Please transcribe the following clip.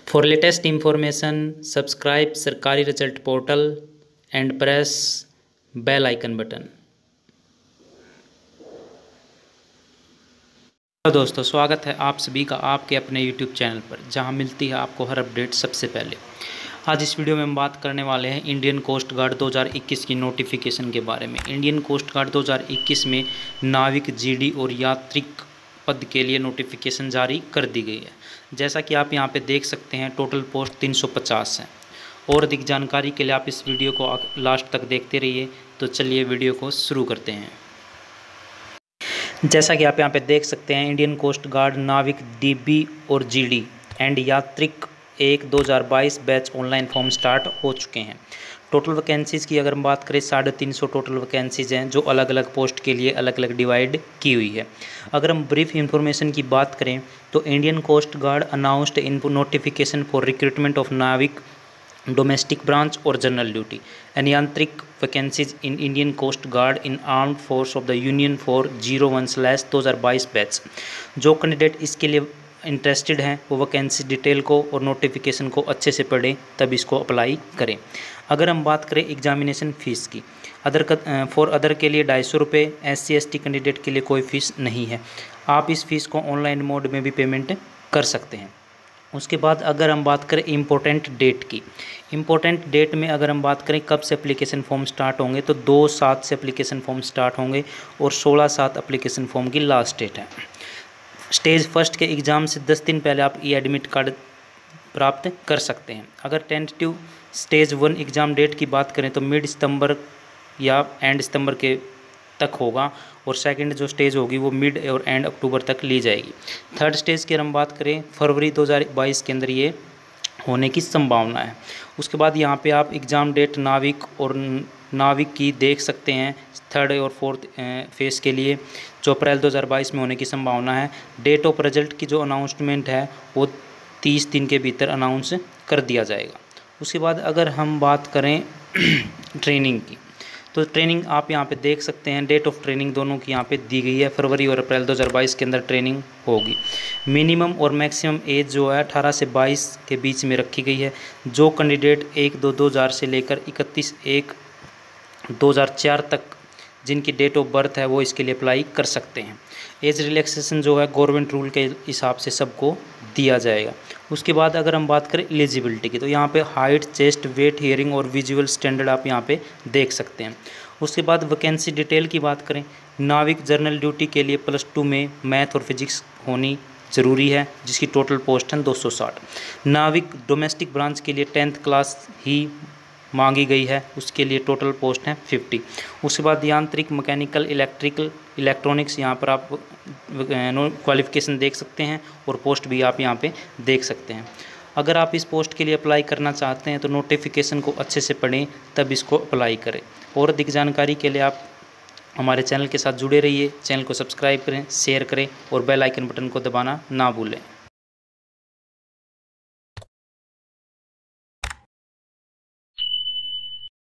For latest information, subscribe सरकारी result portal and press bell icon button। Hello दोस्तों, स्वागत है आप सभी का आपके अपने YouTube चैनल पर, जहां मिलती है आपको हर अपडेट सबसे पहले। आज इस वीडियो में हम बात करने वाले हैं इंडियन कोस्ट गार्ड 2021 की नोटिफिकेशन के बारे में। इंडियन कोस्ट गार्ड 2021 में नाविक, जीडी और यात्रिक पद के लिए नोटिफिकेशन जारी कर दी गई है। जैसा कि आप यहां पे देख सकते हैं, टोटल पोस्ट 350 हैं। और अधिक जानकारी के लिए आप इस वीडियो को लास्ट तक देखते रहिए। तो चलिए वीडियो को शुरू करते हैं। जैसा कि आप यहां पे देख सकते हैं, Indian Coast Guard Navik, DB और GD and Yatrik 1/2022 batch online form start हो चुके हैं। टोटल वैकेंसीज़ की अगर हम बात करें, 350 टोटल वैकेंसीज़ हैं, जो अलग अलग पोस्ट के लिए अलग अलग डिवाइड की हुई है। अगर हम ब्रीफ इंफॉर्मेशन की बात करें तो Indian Coast Guard announced in notification for recruitment of Navik, domestic branch और general duty and Yantrik vacancies in Indian Coast Guard in armed force of the union for 01/2022 batch. जो कैंडिडेट इसके लिए इंटरेस्टेड हैं वो वैकेंसी डिटेल को और notification को अच्छे से पढ़ें, तब इसको अप्लाई करें। अगर हम बात करें एग्जामिनेशन फ़ीस की, फॉर अदर के लिए 250 रुपये, SC/ST कैंडिडेट के लिए कोई फ़ीस नहीं है। आप इस फ़ीस को ऑनलाइन मोड में भी पेमेंट कर सकते हैं। उसके बाद अगर हम बात करें इम्पोर्टेंट डेट की, इम्पोर्टेंट डेट में अगर हम बात करें कब से एप्लीकेशन फॉर्म स्टार्ट होंगे, तो 2/7 से एप्लीकेशन फॉर्म स्टार्ट होंगे और 16/7 एप्लीकेशन फॉर्म की लास्ट डेट है। स्टेज फर्स्ट के एग्ज़ाम से 10 दिन पहले आप एडमिट कार्ड प्राप्त कर सकते हैं। अगर टेंटेटिव स्टेज 1 एग्ज़ाम डेट की बात करें तो मिड सितंबर या एंड सितंबर के तक होगा, और सेकंड जो स्टेज होगी वो मिड और एंड अक्टूबर तक ली जाएगी। थर्ड स्टेज की हम बात करें, फरवरी 2022 के अंदर ये होने की संभावना है। उसके बाद यहाँ पे आप एग्ज़ाम डेट नाविक की देख सकते हैं, थर्ड और फोर्थ फेज़ के लिए, जो अप्रैल 2022 में होने की संभावना है। डेट ऑफ रिजल्ट की जो अनाउंसमेंट है वो 30 दिन के भीतर अनाउंस कर दिया जाएगा। उसके बाद अगर हम बात करें ट्रेनिंग की, तो ट्रेनिंग आप यहाँ पे देख सकते हैं, डेट ऑफ ट्रेनिंग दोनों की यहाँ पे दी गई है। फरवरी और अप्रैल 2022 के अंदर ट्रेनिंग होगी। मिनिमम और मैक्सिमम एज जो है 18 से 22 के बीच में रखी गई है। जो कैंडिडेट 1/2/2000 से लेकर 31/1/2004 तक जिनकी डेट ऑफ बर्थ है वो इसके लिए अप्लाई कर सकते हैं। एज रिलैक्सेशन जो है गवर्नमेंट रूल के हिसाब से सबको दिया जाएगा। उसके बाद अगर हम बात करें एलिजिबिलिटी की, तो यहाँ पे हाइट, चेस्ट, वेट, हियरिंग और विजुअल स्टैंडर्ड आप यहाँ पे देख सकते हैं। उसके बाद वैकेंसी डिटेल की बात करें, नाविक जनरल ड्यूटी के लिए +2 में मैथ और फिजिक्स होनी ज़रूरी है, जिसकी टोटल पोस्ट है 260। नाविक डोमेस्टिक ब्रांच के लिए 10th क्लास ही मांगी गई है, उसके लिए टोटल पोस्ट हैं 50। उसके बाद यांत्रिक, मैकेनिकल, इलेक्ट्रिकल, इलेक्ट्रॉनिक्स, यहाँ पर आप क्वालिफ़िकेशन देख सकते हैं और पोस्ट भी आप यहाँ पे देख सकते हैं। अगर आप इस पोस्ट के लिए अप्लाई करना चाहते हैं तो नोटिफिकेशन को अच्छे से पढ़ें, तब इसको अप्लाई करें। और अधिक जानकारी के लिए आप हमारे चैनल के साथ जुड़े रहिए। चैनल को सब्सक्राइब करें, शेयर करें और बेल आइकन बटन को दबाना ना भूलें।